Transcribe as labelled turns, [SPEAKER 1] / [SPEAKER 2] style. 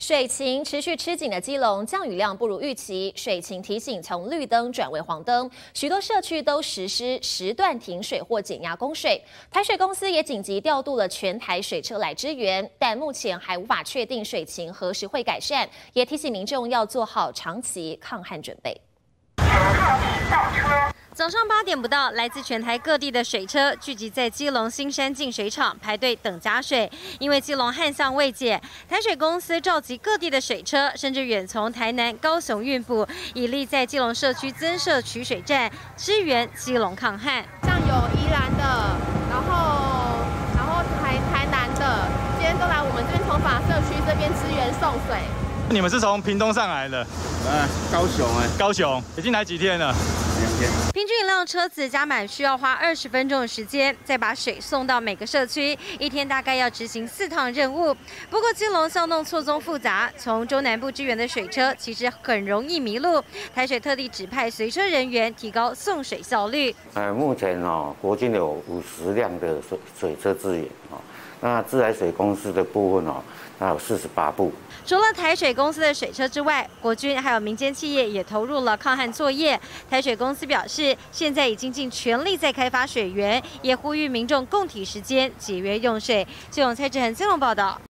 [SPEAKER 1] 水情持续吃紧的基隆，降雨量不如预期，水情提醒从绿灯转为黄灯，许多社区都实施时段停水或减压供水。台水公司也紧急调度了全台水车来支援，但目前还无法确定水情何时会改善，也提醒民众要做好长期抗旱准备。早上8点不到，来自全台各地的水车聚集在基隆新山净水厂排队等加水。因为基隆旱象未解，台水公司召集各地的水车，甚至远从台南、高雄运补，以利在基隆社区增设取水站，支援基隆抗旱。
[SPEAKER 2] 像有宜兰的，然后台南的，今天都来我们这边从法社区这边支援送水。
[SPEAKER 3] 你们是从屏东上来的？高雄已经来几天了？
[SPEAKER 1] 平均一辆车子加满需要花20分钟的时间，再把水送到每个社区，一天大概要执行4趟任务。不过基隆巷弄错综复杂，从中南部支援的水车其实很容易迷路。台水特地指派随车人员，提高送水效率。
[SPEAKER 4] 目前国军有50辆的水车支援那自来水公司的部分那有48部。
[SPEAKER 1] 除了台水公司的水车之外，国军还有民间企业也投入了抗旱作业。台水公司表示，现在已经尽全力在开发水源，也呼吁民众共体时间，节约用水。基隆蔡志恒、基隆报道。